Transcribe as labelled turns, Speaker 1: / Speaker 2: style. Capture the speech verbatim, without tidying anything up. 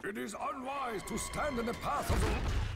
Speaker 1: It is unwise to stand in the path of the...